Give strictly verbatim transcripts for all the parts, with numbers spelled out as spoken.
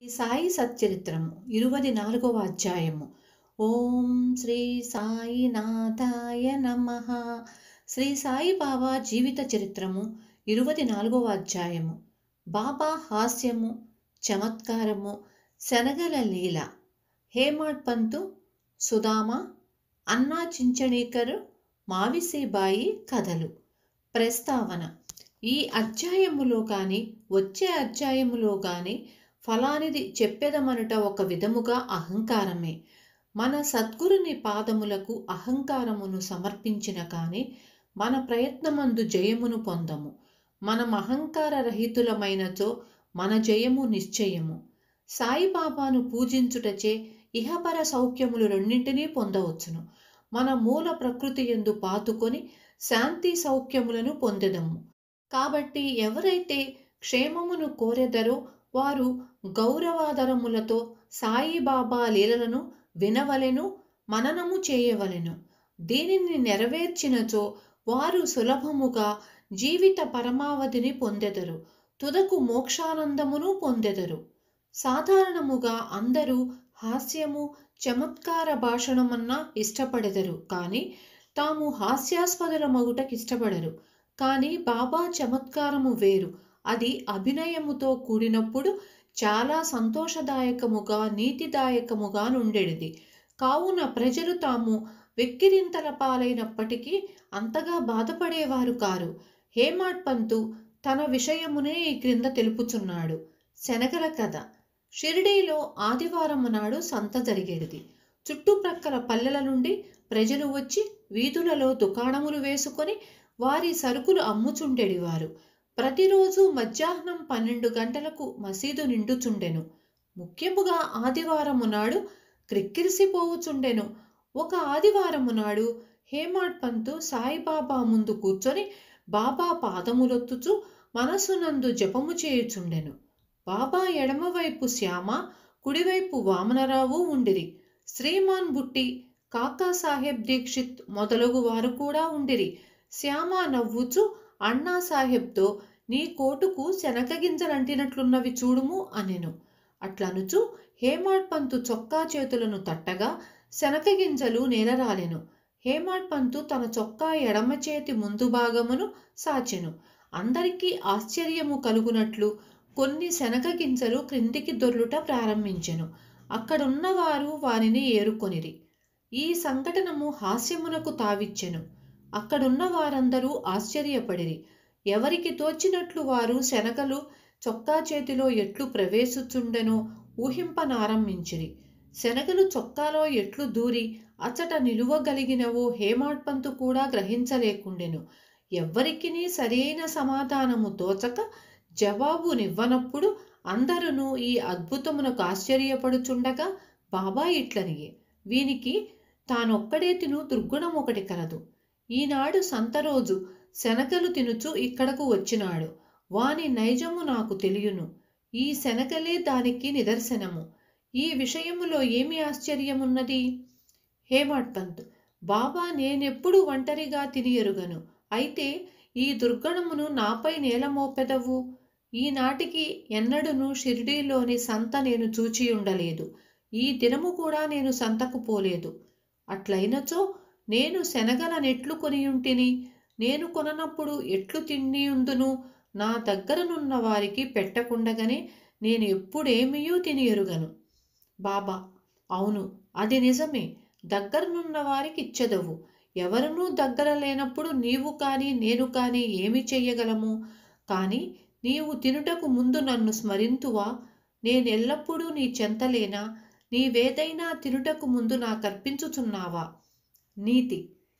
ఈ సాయి సచ్చరిత్రము ఇరువది నాలుగవ అధ్యాయము. ఓం శ్రీ సాయినాథాయ నమః. శ్రీ సాయి బాబా జీవిత చరిత్రము ఇరువది నాలుగవ అధ్యాయము. బాబా హాస్యము, చమత్కారము, శనగల లీల. హేమాడ్ పంతు, సుధామ, అన్నా చించణీకర్, మావిసిబాయి కథలు. ప్రస్తావన: ఈ అధ్యాయములో కానీ వచ్చే అధ్యాయములో కానీ ఫలానిది చెప్పెదమనుట ఒక విధముగా అహంకారమే. మన సద్గురుని పాదములకు అహంకారమును సమర్పించిన కానీ మన ప్రయత్నమందు జయమును పొందము. మనం అహంకార రహితులమైనచో మన జయము నిశ్చయము. సాయిబాబాను పూజించుటచే ఇహపర సౌఖ్యములు రెండింటినీ పొందవచ్చును. మన మూల ప్రకృతి యందు పాతుకొని శాంతి సౌఖ్యములను పొందెదము. కాబట్టి ఎవరైతే క్షేమమును కోరెదరో వారు గౌరవాదరములతో సాయిబాబా లీలలను వినవలెను, మననము చేయవలెను. దీనిని నెరవేర్చినచో వారు సులభముగా జీవిత పరమావధిని పొందెదరు, తుదకు మోక్షానందమును పొందెదరు. సాధారణముగా అందరూ హాస్యము, చమత్కార భాషణమన్నా ఇష్టపడెదరు, కానీ తాము హాస్యాస్పదుల మగుటకిష్టపడరు. కానీ బాబా చమత్కారము వేరు. అది అభినయముతో కూడినప్పుడు చాలా సంతోషదాయకముగా, నీతిదాయకముగా నుండెడిది. కావున ప్రజలు తాము వెక్కిరింతల పాలైనప్పటికీ అంతగా బాధపడేవారు కారు. హేమాడ్ పంతు తన విషయమునే ఈ క్రింద తెలుపుచున్నాడు. శనగల కథ. షిరిడీలో ఆదివారము నాడు సంత జరిగేది. చుట్టుప్రక్కల పల్లెల నుండి ప్రజలు వచ్చి వీధులలో దుకాణములు వేసుకొని వారి సరుకులు అమ్ముచుండెడివారు. ప్రతిరోజు మధ్యాహ్నం పన్నెండు గంటలకు మసీదు నిండుచుండెను. ముఖ్యముగా ఆదివారము నాడు క్రిక్కిరిసిపోవుచుండెను. ఒక ఆదివారము నాడు హేమాడ్ పంతు సాయిబాబా ముందు కూర్చొని బాబా పాదములొత్తుచు మనసునందు జపము చేయుచుండెను. బాబా ఎడమవైపు శ్యామ, కుడివైపు వామనరావు ఉండిరి. శ్రీమాన్ బుట్టి, కాకాసాహెబ్ దీక్షిత్ మొదలగు వారు కూడా ఉండిరి. శ్యామ నవ్వుచు అన్నాసాహెబ్తో, నీ కోటుకు శనగ గింజలంటినట్లున్నవి చూడుము అనెను. అట్లనుచు హేమాడ్ పంతు చొక్కా చేతులను తట్టగా శనగ గింజలు నేలరాలెను. హేమాడ్ పంతు తన చొక్కా ఎడమ చేతి ముందు భాగమును సాచెను. అందరికీ ఆశ్చర్యము కలుగునట్లు కొన్ని శనగ గింజలు క్రిందికి దొర్లుట ప్రారంభించెను. అక్కడున్నవారు వారిని ఏరుకొనిరి. ఈ సంఘటనము హాస్యమునకు తావిచ్చెను. అక్కడున్న వారందరూ ఆశ్చర్యపడిరి. ఎవరికి తోచినట్లు వారు శనగలు చొక్కా చేతిలో ఎట్లు ప్రవేశించుండెనో ఊహింపనారంభించిరి. శనగలు చొక్కాలో ఎట్లు దూరి అచట నిలువగలిగినవో హేమాడ్ పంతు కూడా గ్రహించలేకుండెను. ఎవ్వరికినీ సరైన సమాధానము తోచక జవాబునివ్వనప్పుడు అందరూ ఈ అద్భుతమునకు ఆశ్చర్యపడుచుండగా బాబా ఇట్లనియే, వీనికి తానొక్కడే తిను దుర్గుణం ఒకటి కలదు. ఈనాడు సంతరోజు శనగలు తినుచు ఇక్కడకు వచ్చినాడు. వాని నైజము నాకు తెలియను. ఈ శనగలే దానికి నిదర్శనము. ఈ విషయములో ఏమి ఆశ్చర్యమున్నది? హేమాడ్ పంత్: బాబా, నేనెప్పుడు ఒంటరిగా తిని ఎరుగను. అయితే ఈ దుర్గణమును నాపై నేలమోపెదవు. ఈనాటికి ఎన్నడూను షిరిడీలోని సంత నేను చూచియుండలేదు. ఈ దినము కూడా నేను సంతకు పోలేదు. అట్లయినచో నేను శనగల నెట్లు కొనియుంటిని. నేను కొననప్పుడు ఎట్లు తిండియుందును? నా దగ్గరనున్న వారికి పెట్టకుండగానే నేను ఎప్పుడేమియూ తిని ఎరుగను. బాబా: అవును, అది నిజమే. దగ్గరనున్న వారికి ఇచ్చెదవు. ఎవరునూ దగ్గర లేనప్పుడు నీవు కానీ నేను కానీ ఏమి చెయ్యగలము? కానీ నీవు తినుటకు ముందు నన్ను స్మరింతువా? నేనెల్లప్పుడూ నీ చెంతలేనా? నీవేదైనా తినుటకు ముందు నాకర్పించుచున్నావా? నీతి.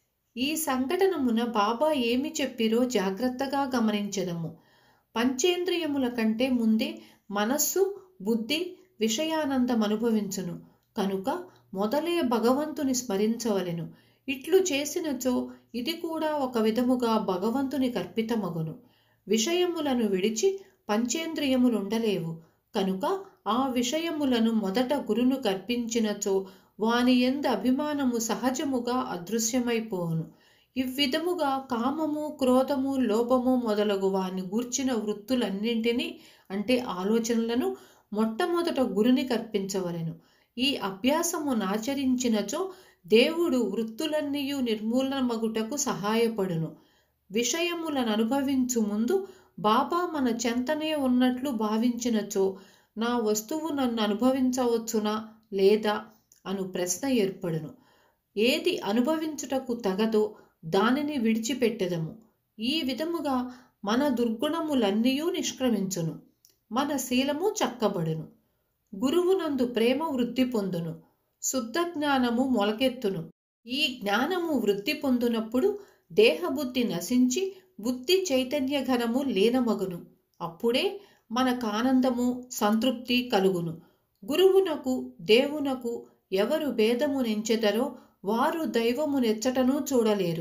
ఈ సంఘటనమున బాబా ఏమి చెప్పిరో జాగ్రత్తగా గమనించెదము. పంచేంద్రియముల కంటే ముందే మనస్సు, బుద్ధి విషయానందం అనుభవించును. కనుక మొదలే భగవంతుని స్మరించవలెను. ఇట్లు చేసినచో ఇది కూడా ఒక విధముగా భగవంతుని కర్పితమగును. విషయములను విడిచి పంచేంద్రియములుండలేవు. కనుక ఆ విషయములను మొదట గురును కర్పించినచో వాని యందు అభిమానము సహజముగా అదృశ్యమైపోవును. ఇవ్విధముగా కామము, క్రోధము, లోభము మొదలగు వాని గూర్చిన వృత్తులన్నింటినీ అంటే ఆలోచనలను మొట్టమొదట గురుని కర్పించవలెను. ఈ అభ్యాసము నాచరించినచో దేవుడు వృత్తులన్నీయు నిర్మూలమగుటకు సహాయపడును. విషయములను అనుభవించు ముందు బాబా మన చెంతనే ఉన్నట్లు భావించినచో నా వస్తువు నన్ను అనుభవించవచ్చునా లేదా అను ప్రశ్న ఏర్పడును. ఏది అనుభవించుటకు తగదో దానిని విడిచిపెట్టెదము. ఈ విధముగా మన దుర్గుణములన్నీయూ నిష్క్రమించును, మన శీలము చక్కబడును. గురువునందు ప్రేమ వృద్ధి పొందును, శుద్ధ జ్ఞానము మొలకెత్తును. ఈ జ్ఞానము వృద్ధి పొందినప్పుడు దేహబుద్ధి నశించి బుద్ధి చైతన్య ఘనము లీనమగును. అప్పుడే మనకు ఆనందము సంతృప్తి కలుగును. గురువునకు దేవునకు ఎవరు భేదము నెంచెదరో వారు దైవము నెచ్చటను చూడలేరు.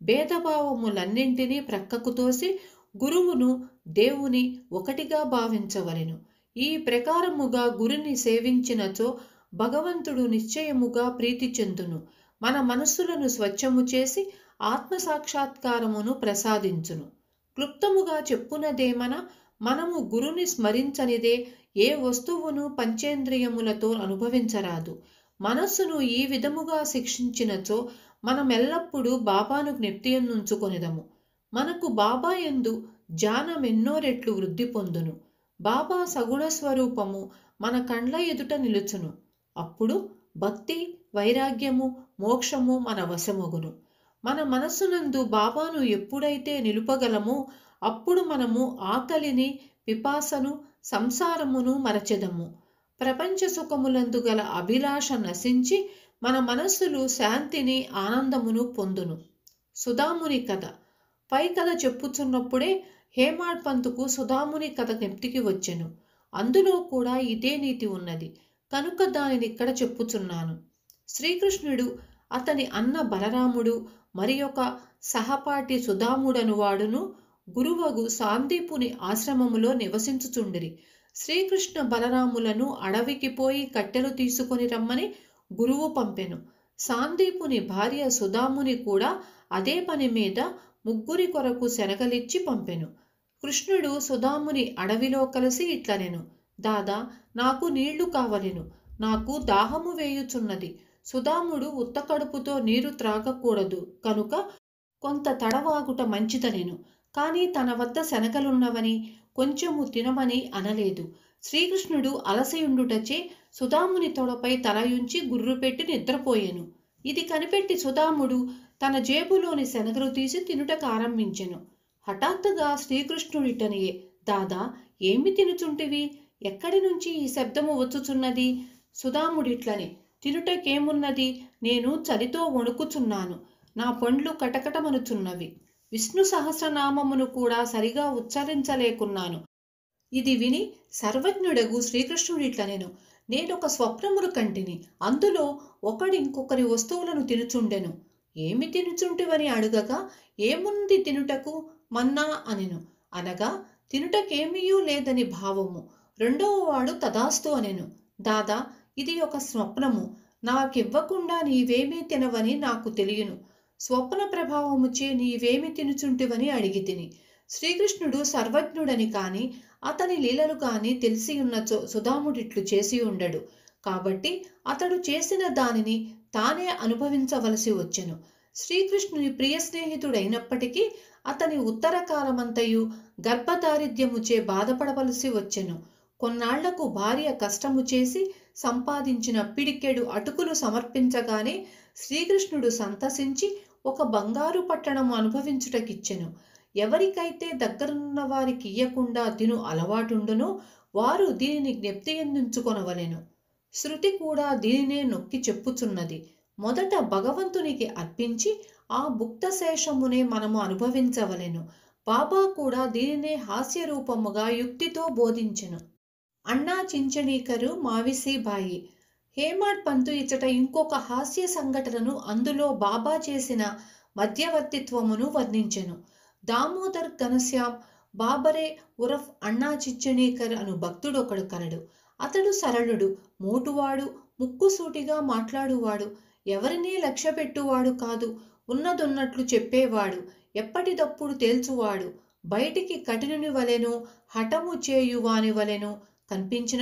భేదభావములన్నింటినీ ప్రక్కకు తోసి గురువును దేవుని ఒకటిగా భావించవలెను. ఈ ప్రకారముగా గురుని సేవించినచో భగవంతుడు నిశ్చయముగా ప్రీతి చెందును. మన మనస్సులను స్వచ్ఛము చేసి ఆత్మసాక్షాత్కారమును ప్రసాదించును. క్లుప్తముగా చెప్పునదేమన, మనము గురుని స్మరించనిదే ఏ వస్తువును పంచేంద్రియములతో అనుభవించరాదు. మనస్సును ఈ విధముగా శిక్షించినచో మనమెల్లప్పుడూ బాబాను జ్ఞప్తియందుంచుకొనిదము. మనకు బాబా యందు జ్ఞానమెన్నో రెట్లు వృద్ధి పొందును. బాబా సగుణ స్వరూపము మన కండ్ల ఎదుట నిలుచును. అప్పుడు భక్తి వైరాగ్యము మోక్షము మన వశమగును. మన మనస్సునందు బాబాను ఎప్పుడైతే నిలుపగలమో అప్పుడు మనము ఆకలిని పిపాసను సంసారమును మరచెదము. ప్రపంచ సుఖములందు గల అభిలాష నశించి మన మనస్సులు శాంతిని ఆనందమును పొందును. సుధాముని కథ. పై కథ చెప్పుచున్నప్పుడే హేమాడ్ పంతుకు సుధాముని కథ జ్ఞప్తికి వచ్చెను. అందులో కూడా ఇదే నీతి ఉన్నది కనుక దానిని ఇక్కడ చెప్పుచున్నాను. శ్రీకృష్ణుడు అతని అన్న బలరాముడు మరి ఒక సహపాఠి సుధాముడను వాడును గురువగు సాందీపుని ఆశ్రమములో నివసించుచుండిరి. శ్రీకృష్ణ బలరాములను అడవికి పోయి కట్టెలు తీసుకొని రమ్మని గురువు పంపెను. సాందీపుని భార్య సుధాముని కూడా అదే పని మీద ముగ్గురి కొరకు శనగలిచ్చి పంపెను. కృష్ణుడు సుధాముని అడవిలో కలిసి ఇట్లనెను, దాదా నాకు నీళ్లు కావలెను, నాకు దాహము వేయుచున్నది. సుధాముడు ఉత్త కడుపుతో నీరు త్రాగకూడదు కనుక కొంత తడవాగుట మంచిదనెను. కానీ తన వద్ద శనగలున్నవని కొంచెము తినమని అనలేదు. శ్రీకృష్ణుడు అలసియుండుటచే సుధాముని తొడపై తలయుంచి గుర్రు పెట్టి నిద్రపోయెను. ఇది కనిపెట్టి సుధాముడు తన జేబులోని శనగలు తీసి తినుటకు ఆరంభించెను. హఠాత్తుగా శ్రీకృష్ణుడిటనియే, దాదా ఏమి తినుచుంటివి? ఎక్కడి నుంచి ఈ శబ్దము వచ్చుచున్నది? సుధాముడిట్లని, తినుటకేమున్నది, నేను చలితో వణుకుచున్నాను, నా పండ్లు కటకటమనుచున్నవి, విష్ణు సహస్రనామమును కూడా సరిగా ఉచ్చరించలేకున్నాను. ఇది విని సర్వజ్ఞుడగు శ్రీకృష్ణుడిట్లనెను, నేనొక స్వప్నమును కంటిని, అందులో ఒకడింకొకరి వస్తువులను తినుచుండెను. ఏమి తినుచుంటివని అడుగగా, ఏముంది తినుటకు, మన్నా అనెను. అనగా తినుటకేమీయూ లేదని భావము. రెండవ వాడు తదాస్తు అనెను, దాదా ఇది ఒక స్వప్నము, నాకివ్వకుండా నీవేమీ తినవని నాకు తెలియను. స్వప్న ప్రభావముచే నీవేమి తినుచుంటివని అడిగి తిని. శ్రీకృష్ణుడు సర్వజ్ఞుడని కాని అతని లీలలు కాని తెలిసియున్నచో సుధాముడిట్లు చేసి ఉండడు. కాబట్టి అతడు చేసిన దానిని తానే అనుభవించవలసి వచ్చెను. శ్రీకృష్ణుని ప్రియ స్నేహితుడైనప్పటికీ అతని ఉత్తర కాలమంతయు గర్భదారిద్ర్యముచే బాధపడవలసి వచ్చెను. కొన్నాళ్లకు భార్య కష్టము చేసి సంపాదించిన పిడికెడు అటుకులు సమర్పించగానే శ్రీకృష్ణుడు సంతసించి ఒక బంగారు పట్టణము అనుభవించుటకిచ్చెను. ఎవరికైతే దగ్గరున్న వారికి ఇయ్యకుండా తిను అలవాటుండునో వారు దీనిని జ్ఞప్తియందుంచుకొనవలెను. శృతి కూడా దీనినే నొక్కి చెప్పుచున్నది. మొదట భగవంతునికి అర్పించి ఆ భుక్తశేషమునే మనము అనుభవించవలెను. బాబా కూడా దీనినే హాస్యరూపముగా యుక్తితో బోధించెను. అన్నా చించణీకరు మావిసిబాయి. హేమాడ్ పంతు ఇచ్చట ఇంకొక హాస్య సంఘటనను, అందులో బాబా చేసిన మధ్యవర్తిత్వమును వర్ణించెను. దామోదర్ ఘనశ్యామ్ బాబరే ఉరఫ్ అన్నా చిచ్చణీకర్ అను భక్తుడొకడు కలడు. అతడు సరళుడు, మోటువాడు, ముక్కుసూటిగా మాట్లాడువాడు, ఎవరినీ లక్ష్యపెట్టువాడు కాదు, ఉన్నదున్నట్లు చెప్పేవాడు, ఎప్పటిదప్పుడు తేల్చువాడు, బయటికి కఠినుని వలెను హఠము చేయువాని వలెను కనిపించినను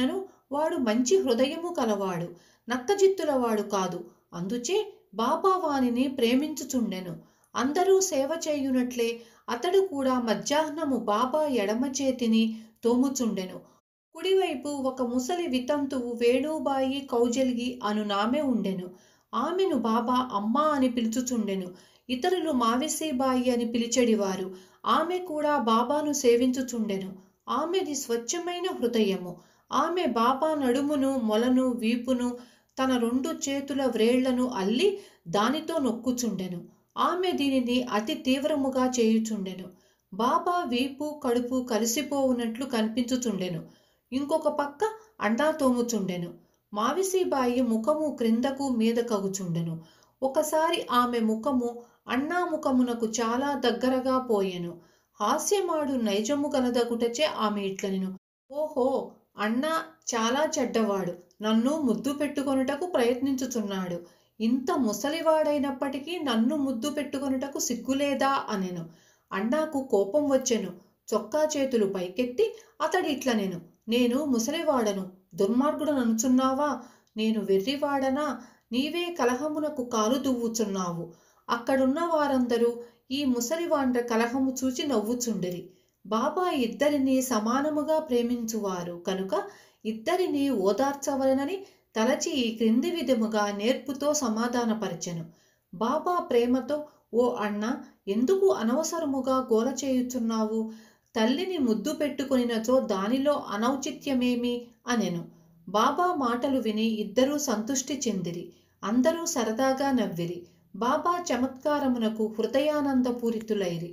వాడు మంచి హృదయము కలవాడు, నక్కజిత్తులవాడు కాదు. అందుచే బాబా వానిని ప్రేమించుచుండెను. అందరూ సేవ చేయునట్లే అతడు కూడా మధ్యాహ్నము బాబా ఎడమ చేతిని తోముచుండెను. కుడివైపు ఒక ముసలి వితంతువు వేణుబాయి కౌజల్గి అను నామె ఉండెను. ఆమెను బాబా అమ్మా అని పిలుచుచుండెను. ఇతరులు మావిసీబాయి అని పిలిచెడివారు. ఆమె కూడా బాబాను సేవించుచుండెను. ఆమెది స్వచ్ఛమైన హృదయము. ఆమె బాబా నడుమును, మొలను, వీపును తన రెండు చేతుల వ్రేళ్లను అల్లి దానితో నొక్కుచుండెను. ఆమె దీనిని అతి తీవ్రముగా చేయుచుండెను. బాబా వీపు, కడుపు కలిసిపోవునట్లు కనిపించుచుండెను. ఇంకొక పక్క అండా తోముచుండెను. మావిసీబాయి ముఖము క్రిందకు మీద కగుచుండెను. ఒకసారి ఆమె ముఖము అన్నా ముఖమునకు చాలా దగ్గరగా పోయెను. హాస్యమాడు నైజము గలదగుటచే ఆమె ఇట్లనెను, ఓహో, అన్నా చాలా చెడ్డవాడు, నన్ను ముద్దు పెట్టుకొనుటకు ప్రయత్నించుచున్నాడు. ఇంత ముసలివాడైనప్పటికీ నన్ను ముద్దు పెట్టుకొనుటకు సిగ్గులేదా అనెను. అన్నాకు కోపం వచ్చెను. చొక్కా చేతులు పైకెత్తి అతడిట్లనెను, నేను ముసలివాడను, దుర్మార్గుడననుచున్నావా? నేను వెర్రివాడనా? నీవే కలహమునకు కాలు దువ్వుచున్నావు. అక్కడున్న వారందరూ ఈ ముసలివాండ్ర కలహము చూచి నవ్వుచుండిరి. బాబా ఇద్దరిని సమానముగా ప్రేమించువారు కనుక ఇద్దరిని ఓదార్చవలనని తలచి ఈ క్రింది విధముగా నేర్పుతో సమాధానపరచెను. బాబా ప్రేమతో, ఓ అన్న, ఎందుకు అనవసరముగా గోల చేయుచున్నావు? తల్లిని ముద్దు పెట్టుకొనినచో దానిలో అనౌచిత్యమేమి అనెను. బాబా మాటలు విని ఇద్దరూ సంతుష్టి చెందిరి. అందరూ సరదాగా నవ్విరి. బాబా చమత్కారమునకు హృదయానందపూరితులైరి.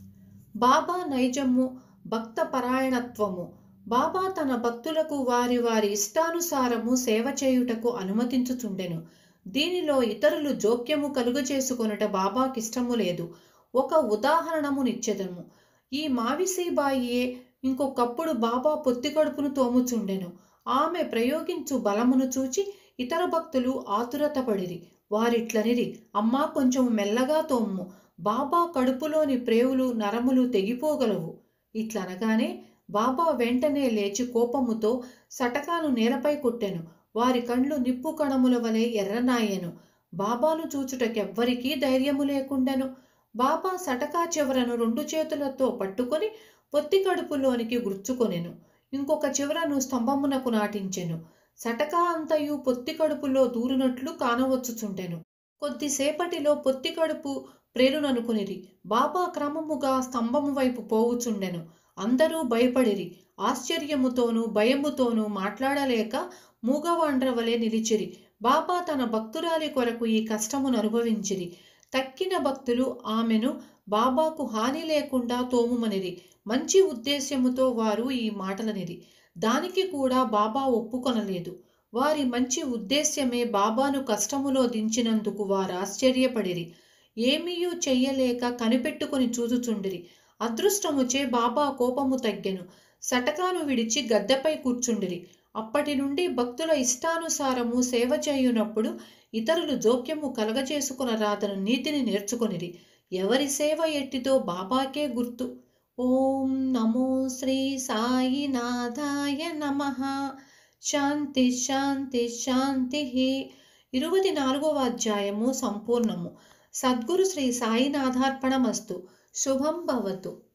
బాబా నైజము, భక్త పరాయణత్వము. బాబా తన భక్తులకు వారి వారి ఇష్టానుసారము సేవ చేయుటకు అనుమతించుచుండెను. దీనిలో ఇతరులు జోక్యము కలుగజేసుకొనుట బాబాకిష్టము లేదు. ఒక ఉదాహరణము నిచ్చెదము. ఈ మావిసీబాయియే ఇంకొకప్పుడు బాబా పొత్తి కడుపును తోముచుండెను. ఆమె ప్రయోగించు బలమును చూచి ఇతర భక్తులు ఆతురతపడిరి. వారిట్లనిరి, అమ్మా, కొంచెం మెల్లగా తోమ్ము, బాబా కడుపులోని ప్రేవులు నరములు తెగిపోగలవు. ఇట్లనగానే బాబా వెంటనే లేచి కోపముతో సటకాను నేలపై కొట్టెను. వారి కండ్లు నిప్పు కణముల వలె ఎర్రనాయెను. బాబాను చూచుటకెవ్వరికీ ధైర్యము లేకుండెను. బాబా సటకా చివరను రెండు చేతులతో పట్టుకొని పొత్తి కడుపులోనికి గుర్చుకొనెను. ఇంకొక చివరను స్తంభమునకు నాటించెను. సటకా అంతయు పొత్తి కడుపులో దూరునట్లు కానవచ్చుచుండెను. కొద్దిసేపటిలో పొత్తి కడుపు ప్రేరుననుకునిరి. బాబా క్రమముగా స్తంభము వైపు పోవుచుండెను. అందరూ భయపడిరి. ఆశ్చర్యముతోనూ భయముతోనూ మాట్లాడలేక మూగవాండ్ర వలె నిలిచిరి. బాబా తన భక్తురాలి కొరకు ఈ కష్టమును అనుభవించిరి. తక్కిన భక్తులు ఆమెను బాబాకు హాని లేకుండా తోముమనిరి. మంచి ఉద్దేశ్యముతో వారు ఈ మాటలనిరి. దానికి కూడా బాబా ఒప్పుకొనలేదు. వారి మంచి ఉద్దేశ్యమే బాబాను కష్టములో దించినందుకు వారు ఆశ్చర్యపడిరి. ఏమీయూ చెయ్యలేక కనిపెట్టుకుని చూచుచుండిరి. అదృష్టముచే బాబా కోపము తగ్గెను. సటకాను విడిచి గద్దెపై కూర్చుండిరి. అప్పటి నుండి భక్తుల ఇష్టానుసారము సేవ చేయునప్పుడు ఇతరులు జోక్యము కలగజేసుకునరాదను నీతిని నేర్చుకొనిరి. ఎవరి సేవ ఎట్టిదో బాబాకే గుర్తు. ఓం నమో శ్రీ సాయినాథాయ నమః. శాంతి శాంతి శాంతి. ఇరవై నాలుగవ అధ్యాయము సంపూర్ణము. సద్గురు శ్రీ సాయినాథార్పణమస్తు. శుభం భవతు.